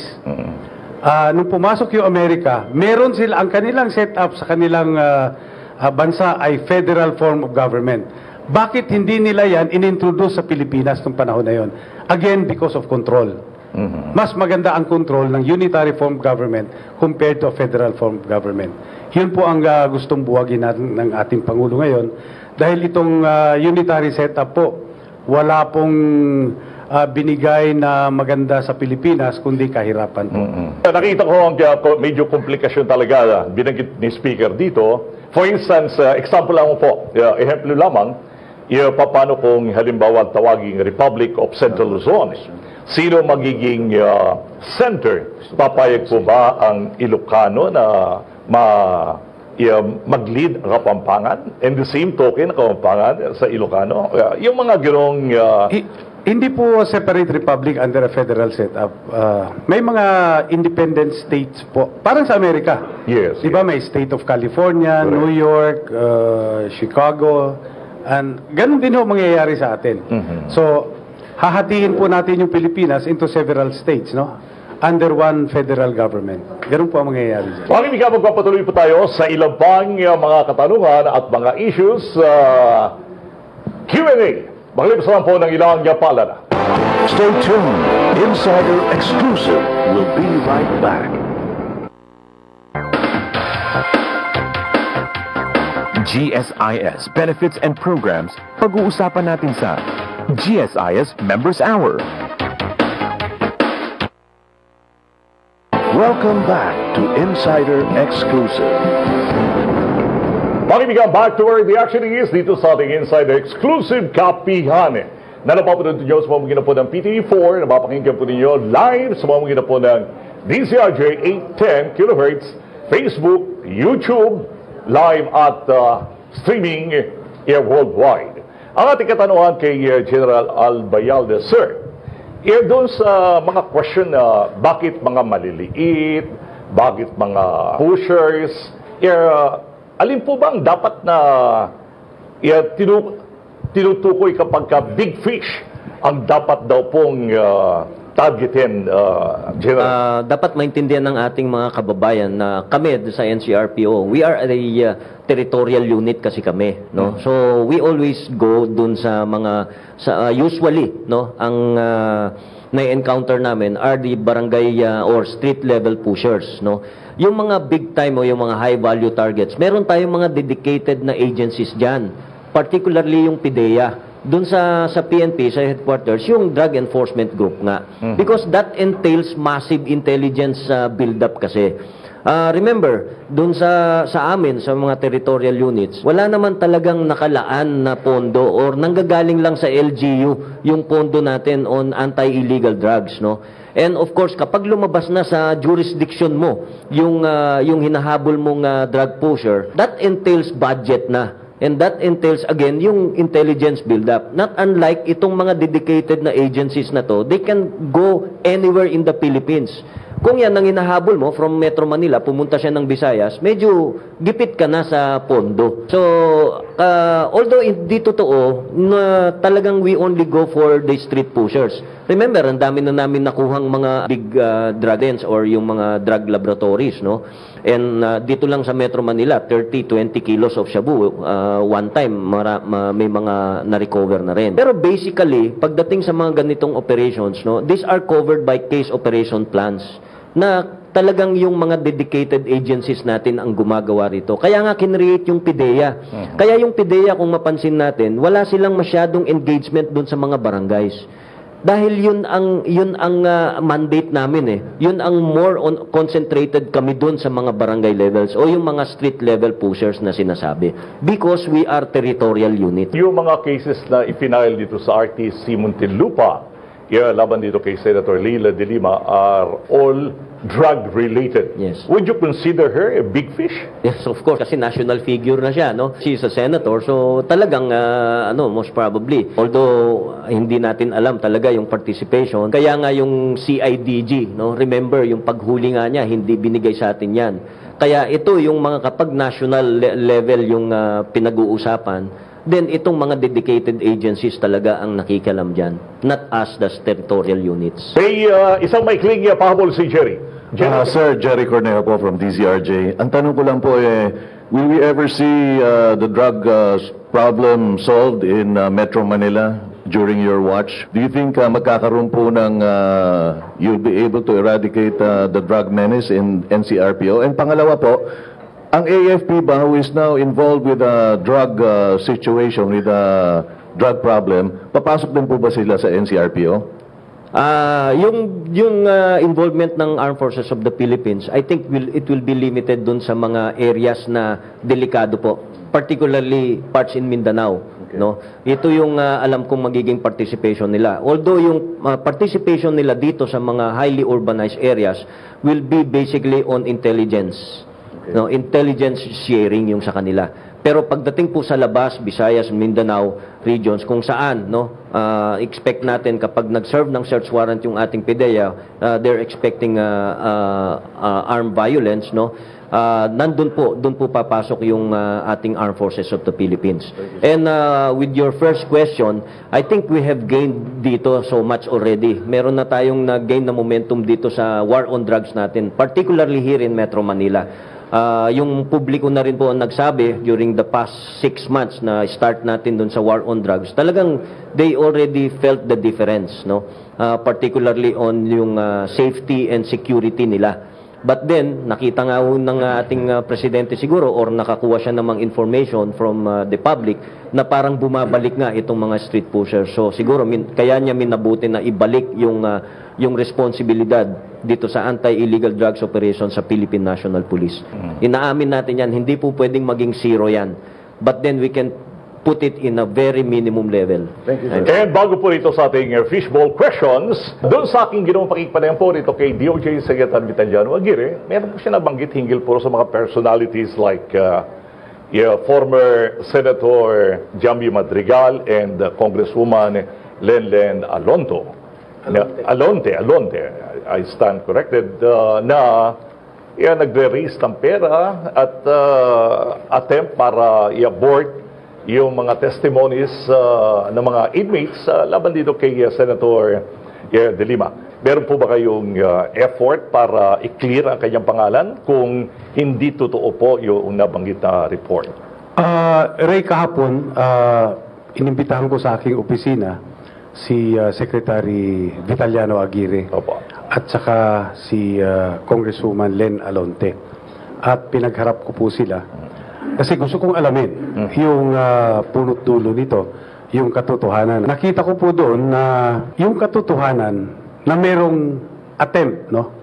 Ah, nung pumasok yung Amerika, meron sila, ang kanilang setup sa kanilang ah, ah, bansa ay federal form of government. Bakit hindi nila yan inintroduce sa Pilipinas nung panahon na yon? Again, because of control. Mas maganda ang control ng unitary form of government compared to a federal form of government. Yun po ang ah, gustong buwagin natin ng ating Pangulo ngayon. Dahil itong ah, unitary setup po, wala pong ah, binigay na maganda sa Pilipinas, kundi kahirapan po.
Nakita ko ang uh, medyo komplikasyon talaga uh, binanggit ni Speaker dito. For instance, uh, example lang po, uh, ehemplo lamang, uh, paano kung halimbawa tawaging Republic of Central Luzon? Sino magiging uh, center? Papayag po ba ang Ilocano na ma, uh, mag-lead ang Kapampangan? And the same token, ang Kapampangan sa Ilocano? Uh, yung mga gano'ng... Uh,
I- Hindi po separate republic under a federal setup. Uh, may mga independent states po. Parang sa Amerika.
Yes.
Di ba may State of California,
Correct.
New York, uh, Chicago, and ganun din ho mangyayari sa atin. So, hahatiin po natin yung Pilipinas into several states, no? Under one federal government. Ganun po ang mangyayari dyan.
Maraming ka magpapatuloy po tayo sa ilang pang uh, mga katanungan at mga issues. Uh, Q and A. Maglipas lang po ng ilang pala na.
Stay tuned. Insider Exclusive will be right back.
G S I S Benefits and Programs. Pag-uusapan natin sa G S I S Members Hour.
Welcome back to Insider Exclusive.
Makibigan back to where the action is dito sa ating Insider Exclusive Kapihan na napapanood ninyo sa pamamagitan po ng P T V four, napapakinggan po ninyo live sa pamamagitan po ng D C R J eight ten kilohertz, Facebook, YouTube, live at uh, streaming uh, worldwide. Ang ating katanungan kay uh, General Albayalde, Sir, eh, doon sa mga question na uh, bakit mga maliliit, bakit mga pushers, eh, uh, alin po bang dapat na uh, tinu tinutukoy kapag ka big fish ang dapat daw pong uh, targetin, uh, General?
Uh, dapat maintindihan ng ating mga kababayan na kami sa N C R P O, we are a uh, territorial unit kasi kami, no? So we always go dun sa mga sa uh, usually, no, ang uh, na-encounter namin are the barangay uh, or street level pushers, no? Yung mga big time o yung mga high value targets, meron tayong mga dedicated na agencies diyan, particularly yung P D E A. Doon sa sa P N P, sa headquarters, yung Drug Enforcement Group nga. Mm-hmm. Because that entails massive intelligence uh, build-up kasi. Uh, remember, doon sa sa amin, sa mga territorial units, wala naman talagang nakalaan na pondo or nanggagaling lang sa L G U yung pondo natin on anti-illegal drugs, no? And of course, kapag lumabas na sa jurisdiction mo yung uh, yung hinahabol mong uh, drug pusher, that entails budget na. And that entails, again, yung intelligence build-up. Not unlike itong mga dedicated na agencies na to, they can go anywhere in the Philippines. Kung yan ang hinahabol mo from Metro Manila, pumunta siya ng Visayas, medyo gipit ka na sa pondo. So, uh, although hindi totoo na talagang we only go for the street pushers. Remember, ang dami na namin nakuhang mga big uh, drug dens or yung mga drug laboratories, no? And uh, dito lang sa Metro Manila, thirty, twenty kilos of shabu, uh, one time, mara, ma, may mga na-recover na rin. Pero basically, pagdating sa mga ganitong operations, no, these are covered by case operation plans na talagang yung mga dedicated agencies natin ang gumagawa rito. Kaya nga kinreate yung P D E A. Uh-huh. Kaya yung P D E A, kung mapansin natin, wala silang masyadong engagement dun sa mga barangays. Dahil yun ang yun ang ah, mandate namin eh. Yun ang more on concentrated kami doon sa mga barangay levels o yung mga street level pushers na sinasabi. Because we are territorial unit.
Yung mga cases na ipinail dito sa R T C Muntinlupa, yeah, laban dito kay Senator Leila de Lima are all drug-related.
Yes.
Would you consider her a big fish?
Yes, of course, kasi national figure na siya, no? She's a senator, so talagang, ah, ano, most probably. Although, hindi natin alam talaga yung participation. Kaya nga yung C I D G, no? Remember, yung paghuli nga niya, hindi binigay sa atin yan. Kaya ito, yung mga kapag national le- level yung ah, pinag-uusapan, then itong mga dedicated agencies talaga ang nakikialam dyan. Not us, the territorial units.
May uh, isang maikling uh, pahabol si Jerry. Jerry,
Ah, Sir, Jerry Cornejo po from D Z R J. Ang tanong ko lang po eh, will we ever see uh, the drug uh, problem solved in uh, Metro Manila during your watch? Do you think uh, magkakaroon po ng uh, you'll be able to eradicate uh, the drug menace in N C R P O? And pangalawa po, ang A F P ba who is now involved with a drug uh, situation, with a drug problem, papasok din po ba sila sa N C R P O?
Ah, yung yung ah, involvement ng Armed Forces of the Philippines, I think will it will be limited dun sa mga areas na delikado po, particularly parts in Mindanao, no? Ito yung ah, alam kong magiging participation nila. Although yung ah, participation nila dito sa mga highly urbanized areas will be basically on intelligence. No, intelligence sharing yung sa kanila. Pero pagdating po sa labas, Visayas, Mindanao regions, kung saan, no, uh, expect natin kapag nag-serve ng search warrant yung ating PIDEA, uh, they're expecting uh, uh, uh, armed violence, no, uh, nandun po, dun po papasok yung uh, ating Armed Forces of the Philippines. And uh, with your first question, I think we have gained dito so much already. Meron na tayong nag-gain na momentum dito sa war on drugs natin, particularly here in Metro Manila. Uh, yung publiko na rin po ang nagsabi during the past six months na start natin dun sa war on drugs, talagang they already felt the difference, no? Uh, particularly on yung uh, safety and security nila. But then, nakita nga ho ng uh, ating uh, presidente siguro or nakakuha siya namang information from uh, the public na parang bumabalik nga itong mga street pushers. So siguro min, kaya niya minabuti na ibalik yung uh, yung responsibilidad dito sa anti-illegal drugs operation sa Philippine National Police. Inaamin natin yan, hindi po pwedeng maging zero yan. But then we can put it in a very minimum level.
Thank you, sir.
And bago po rito sa ating uh, fishbowl questions, doon sa aking ginawang pakikipanayan po rito kay D O J Secretary Vitaliano Aguirre, meron po siya nabanggit hinggil po sa mga personalities like uh, yeah, former Senator Jambi Madrigal and uh, Congresswoman Lenlen Alonto. Alonte. Alonte, Alonte, I stand corrected, uh, na yeah, nagre-raise ng pera at uh, attempt para i-abort yung mga testimonies uh, ng mga inmates uh, laban dito kay uh, Senator yeah, De Lima. Meron po ba kayong uh, effort para i-clear ang kanyang pangalan kung hindi totoo po yung nabanggit na report?
Uh, Ray, kahapon, uh, inimbitahan ko sa aking opisina si uh, Secretary Vitaliano Aguirre
Opo.
at saka si uh, Congresswoman Len Alonte. At pinagharap ko po sila kasi gusto kong alamin mm. yung uh, punot dulo nito, yung katotohanan. Nakita ko po doon na yung katotohanan na merong attempt, no,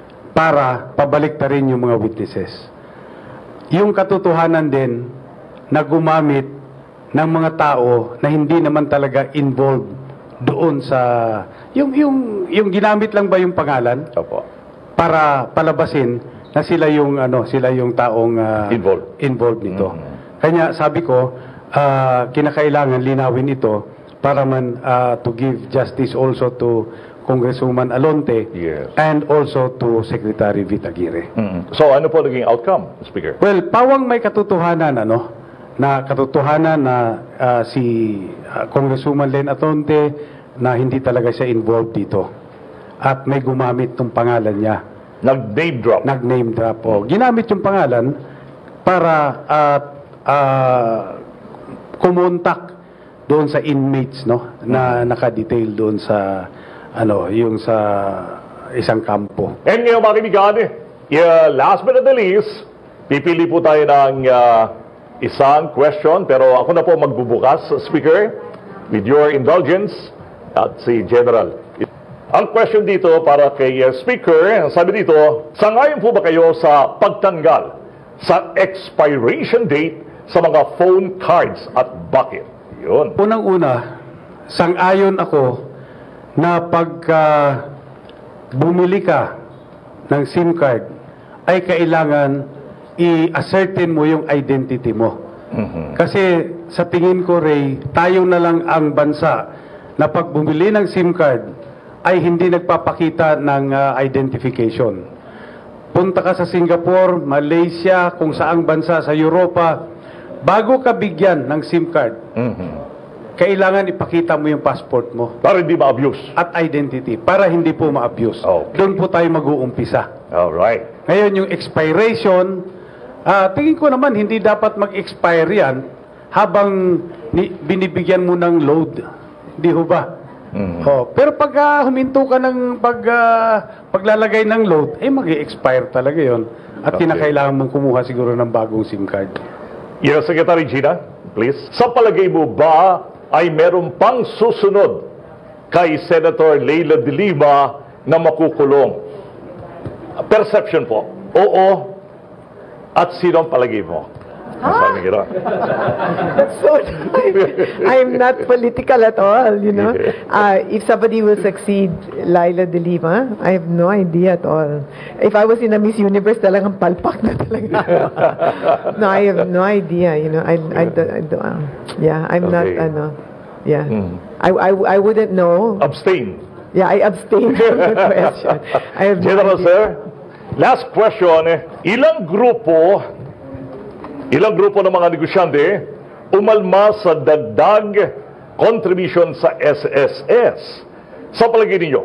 para pabalik na rin yung mga witnesses. Yung katotohanan din na gumamit ng mga tao na hindi naman talaga involved doon sa yung yung yung ginamit lang ba yung pangalan
Opo.
para palabasin na sila yung ano sila yung taong uh,
Involved.
involved nito.
Mm-hmm.
Kanya sabi ko uh, kinakailangan linawin ito para man uh, to give justice also to Congresswoman Alonte
Yes.
and also to Secretary Vit Aguirre.
Mm. So ano po naging outcome, Speaker?
Well, pawang may katotohanan ano na katotohanan na uh, si uh, Congresswoman Len Alonte na hindi talaga siya involved dito. At may gumamit ng pangalan niya.
Nag-name drop.
Nag-name drop. O, ginamit yung pangalan para at uh, uh, kumontak doon sa inmates, no, na naka-detail doon sa ano, yung sa isang kampo.
And ngayon mga kaibigan, yeah, last but not the least, pipili po tayo ng uh, isang question, pero ako na po magbubukas, Speaker, with your indulgence. at si General. Ang question dito para kay uh, Speaker, sabi dito, sangayon po ba kayo sa pagtanggal sa expiration date sa mga phone cards at bakit? Yun.
Unang-una, sang-ayon ako na pagka bumili ka ng SIM card ay kailangan i-ascertain mo yung identity mo.
Mm-hmm.
Kasi sa tingin ko, Ray, tayo na lang ang bansa na pag bumili ng SIM card ay hindi nagpapakita ng uh, identification. Punta ka sa Singapore, Malaysia, kung saang bansa sa Europa, bago ka bigyan ng SIM card,
Mm-hmm.
kailangan ipakita mo yung passport mo
Para hindi ma-abuse.
at identity para hindi po ma-abuse.
Okay.
Doon po tayo mag-uumpisa.
Alright.
Ngayon, yung expiration, ah, tingin ko naman hindi dapat mag-expire yan habang ni, binibigyan mo ng load. Hindi ho ba?
Mhm.
Oh, pero pag ah, huminto ka ng pag, ah, paglalagay ng load, eh mag-expire talaga yon. At
Okay.
kinakailangan mong kumuha siguro ng bagong SIM card.
Yes, Secretary Gina, please. Sa palagay mo ba ay meron pang susunod kay Senator Leila de Lima na makukulong? Perception po. Oo. At sino ang palagay mo? Sabi ko na.
So, I'm not political at all, you know. Uh, if somebody will succeed Laila de Lima, I have no idea at all. If I was in a Miss Universe, talagang palpak na talaga. No, I have no idea, you know. I, I, do, I do, uh, yeah, I'm not,
Okay.
ano, yeah.
Hmm.
I, I, I wouldn't know.
Abstain.
Yeah, I abstain from the question. I have no
General,
idea.
sir, last question. eh, Ilang grupo, ilang grupo ng mga negosyante umalma sa dagdag contribution sa S S S? Sa palagay ninyo,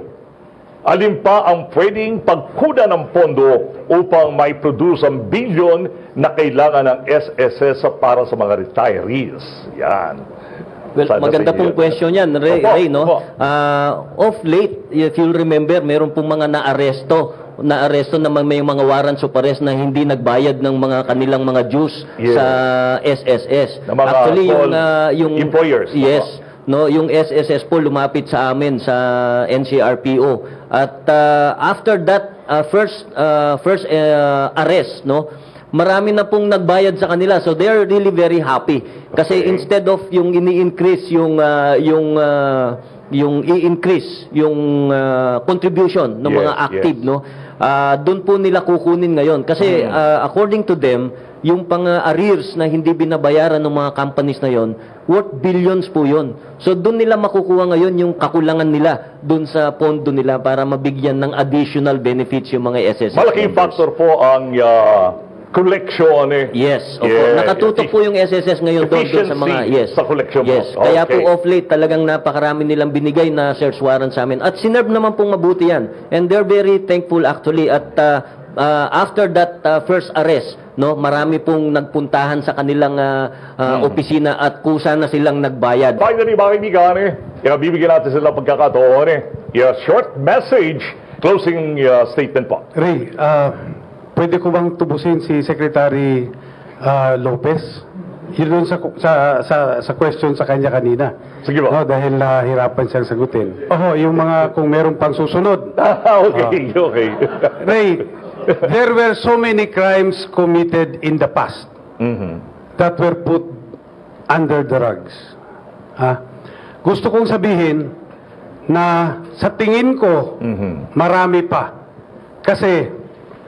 alin pa ang pwedeng pagkuda ng pondo upang may produce ang bilyon na kailangan ng S S S para sa mga retirees? Yan.
Well,
Sana
maganda
sa
pong
inyo.
question yan, Ray,
Opo,
Ray, no?
opo.
Ah, of late, if you'll remember, meron pong mga na-aresto, na-aresto na may mga warrants of arrest na hindi nagbayad ng mga kanilang mga dues
Yeah.
sa S S S.
Na mga
Actually, yung,
called
ah, yung
employers,
Yes.
opo.
No, yung S S S po lumapit sa amin sa N C R P O. At ah, after that ah, first ah, first ah, arrest, no, marami na pong nagbayad sa kanila. So they are really very happy. Kasi
Okay.
instead of yung ini-increase yung ah, yung ah, yung i-increase yung ah, contribution ng
Yes,
mga active,
yes.
no. Ah, doon po nila kukunin ngayon kasi
Mm.
ah, according to them, yung pang ah, arrears na hindi binabayaran ng mga companies na yon, worth billions po yon. So doon nila makukuha ngayon yung kakulangan nila doon sa pondo nila para mabigyan ng additional benefits yung mga S S S
Malaking
members.
factor po ang ah, collection. Eh.
Yes, opo.
Yeah,
Nakatutok
effic-
po yung S S S ngayon doon, doon sa mga
efficiency
yes.
sa collection po.
Yes. Kaya po
Okay.
off late talagang napakarami nilang binigay na search warrant sa amin. At sinerve naman pong mabuti yan. And they're very thankful actually at uh, uh, after that uh, first arrest, no, marami pong nagpuntahan sa kanilang uh, uh,
Hmm.
opisina at kusa na silang nagbayad.
Finally, mga kaibigan, eh, yeah, bibigyan natin sila ng pagkakataon. Eh. Yeah, short message, closing uh, statement po.
Ray, ah, pwede ko bang tubusin si Secretary ah, Lopez? Yun doon sa, sa, sa, sa question sa kanya kanina.
Sige ba?
No, dahil nahirapan siyang sagutin. Oo, yung mga kung meron pang susunod.
okay, okay.
Ray, there were so many crimes committed in the past
Mhm.
that were put under the rugs. Ha? Gusto kong sabihin na sa tingin ko,
Mhm.
marami pa. Kasi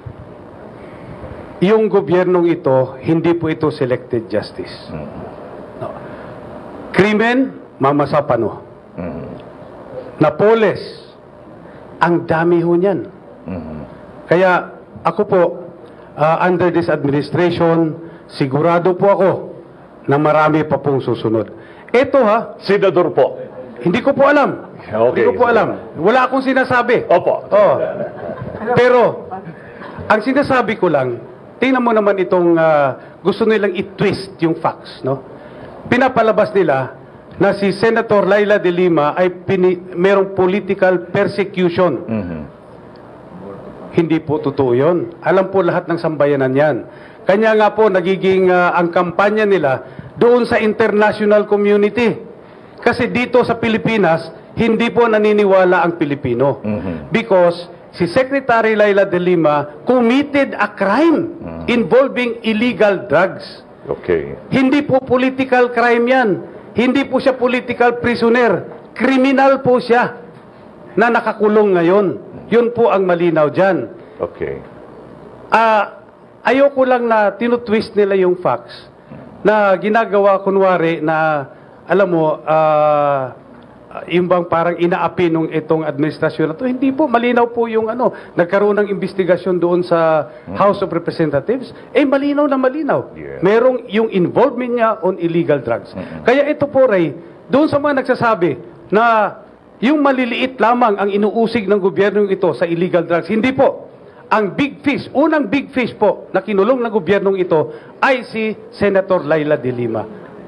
yung gobyernong ito, hindi po ito selected justice. No. Krimen, Mama Sapano.
Mhm.
Napoles, ang dami ho niyan.
Mhm.
Kaya ako po, ah, under this administration, sigurado po ako na marami pa pong susunod. Ito ha,
Senador po.
hindi ko po alam.
Okay.
Hindi ko po alam. Wala akong sinasabi.
Opo.
Oh. Pero, ang sinasabi ko lang, tingnan mo naman itong ah, gusto nilang i-twist yung facts, no? Pinapalabas nila na si Senator Laila de Lima ay pini, merong political persecution.
Mhm.
Hindi po totoo yun. Alam po lahat ng sambayanan yan. Kanya nga po nagiging ah, ang kampanya nila doon sa international community. Kasi dito sa Pilipinas, hindi po naniniwala ang Pilipino. Because si Secretary Laila de Lima committed a crime involving illegal drugs.
Okay.
Hindi po political crime yan. Hindi po siya political prisoner. Criminal po siya na nakakulong ngayon. Yun po ang malinaw dyan.
Okay.
Ah, ayoko lang na tinutwist nila yung facts na ginagawa kunwari na, alam mo, ah, yung bang parang inaapi nung itong administrasyon na to. Hindi po, malinaw po yung ano, nagkaroon ng investigasyon doon sa House of Representatives. Eh, malinaw na malinaw.
Yeah.
Merong yung involvement niya on illegal drugs. Kaya ito po, Ray, doon sa mga nagsasabi na yung maliliit lamang ang inuusig ng gobyerno ito sa illegal drugs, hindi po. Ang big fish, unang big fish po na kinulong ng gobyernong ito ay si Senator Laila de Lima.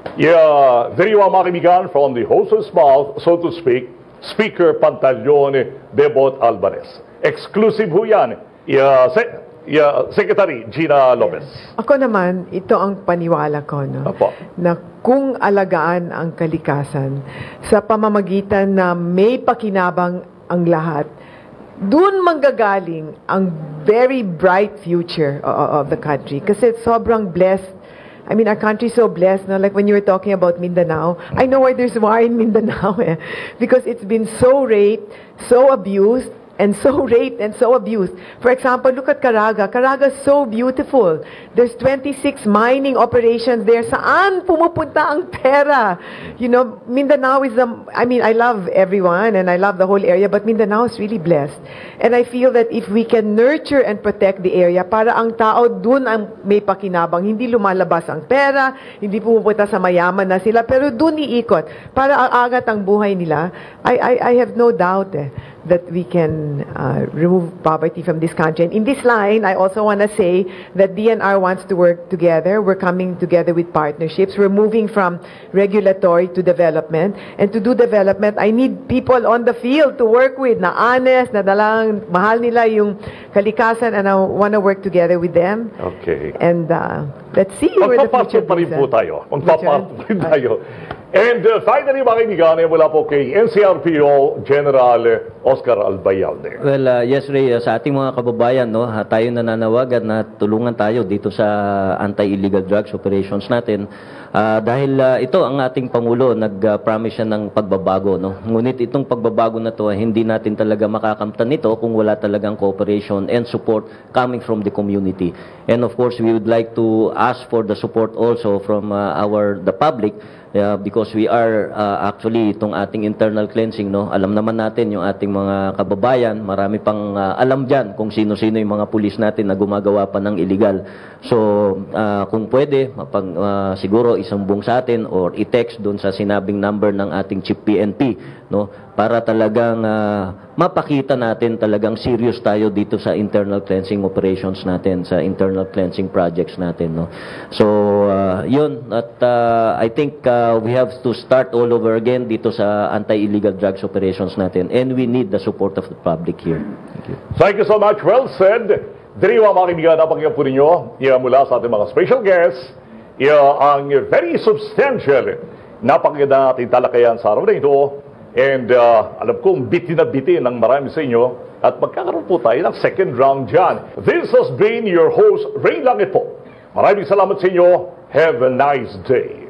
Yeah, there you are, mga kaibigan, from the horse's mouth, so to speak, Speaker Pantaleon Bebot Alvarez. Exclusive ho yan. Yeah, se yeah, Secretary Gina Lopez.
Ako naman, ito ang paniwala ko, no?
Apo.
Na kung alagaan ang kalikasan sa pamamagitan na may pakinabang ang lahat, doon manggagaling ang very bright future of, of the country. Kasi sobrang blessed. I mean, our country is so blessed, no? Like when you were talking about Mindanao, I know why there's war in Mindanao, eh? Because it's been so raped, so abused, and so raped and so abused. For example, look at Caraga. Caraga is so beautiful. There's twenty-six mining operations there. Saan pumupunta ang pera? You know, Mindanao is the, I mean, I love everyone and I love the whole area, but Mindanao is really blessed. And I feel that if we can nurture and protect the area, para ang tao dun ang may pakinabang, hindi lumalabas ang pera, hindi pumupunta sa mayaman na sila, pero dun iikot. Para aangat ang buhay nila, I, I, I have no doubt eh, that we can uh, remove poverty from this country. And in this line, I also want to say that D N R wants to work together. We're coming together with partnerships. We're moving from regulatory to development. And to do development, I need people on the field to work with, na honest, na dalang mahal nila yung kalikasan, and I want to work together with them.
Okay.
And uh, let's see where the future
Magpapasok pa rin
brings
po
us.
tayo. Magpapasok pa rin
Richard?
tayo. And uh, finally, mga kaibigan, eh, mula po kay N C R P O General Oscar Albayalde.
Well, uh, yes, Ray, uh, sa ating mga kababayan, no, ha, tayo nananawagan na tulungan tayo dito sa anti-illegal drugs operations natin. Uh, dahil uh, ito ang ating Pangulo, nag-promise siya ng pagbabago. No? Ngunit itong pagbabago na to, hindi natin talaga makakamtan nito kung wala talagang cooperation and support coming from the community. And of course, we would like to ask for the support also from uh, our the public. Yeah, because we are uh, actually itong ating internal cleansing, no. Alam naman natin yung ating mga kababayan, marami pang uh, alam diyan kung sino-sino yung mga pulis natin na gumagawa pa ng illegal. So, uh, kung pwede, mapag, uh, siguro isumbong sa atin or i-text doon sa sinabing number ng ating Chief P N P, no, para talagang uh, mapakita natin talagang serious tayo dito sa internal cleansing operations natin, sa internal cleansing projects natin, no. So, uh, yun, at uh, I think uh, we have to start all over again dito sa anti-illegal drugs operations natin, and we need the support of the public here. Thank you.
Thank you so much. Well said. Diriwa, mga kaibigan, napakinggan po ninyo, yeah, mula sa ating mga special guests, yeah, ang very substantial na pakinggan natin talakayan sa araw na ito. And uh, alam kong biti na biti ng marami sa inyo at magkakaroon po tayo ng second round dyan. This has been your host, Ray Langit po. Maraming salamat sa inyo. Have a nice day.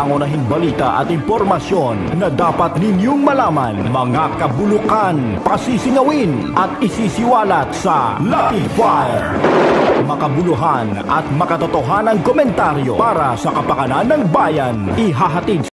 pangunahing balita at impormasyon na dapat ninyong malaman, mga kabulukan, pasisingawin at isisiwalat sa Rapid Fire. Makabuluhan at makatotohanang komentaryo para sa kapakanan ng bayan, ihahatid